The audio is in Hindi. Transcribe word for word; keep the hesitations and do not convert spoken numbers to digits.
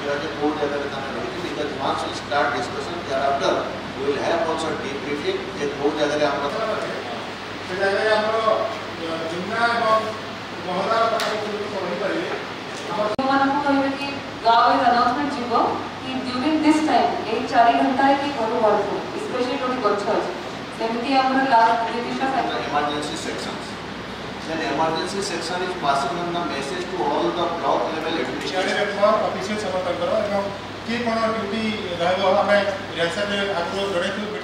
जे कोड जगह तने रही because once we start discussion thereafter we will have also debriefing जे कोड जगह हमरा से जगह हमरो जिन्ना एवं महोदय पता को कहि परिबे हमर मन को कहबे कि गाँव में अनाउंसमेंट जीवो कि ड्यूरिंग दिस टाइम एक चार घंटा के करू वर्क स्पेशली टोडी गच्छ अछि सेमिति हमर लास्ट दिशा emergency sections. Then emergency section is passing on the message to all the block level administration official समर्थन करो एवं की कोन ड्यूटी रहबो हमें रिहर्सल आगु जड़े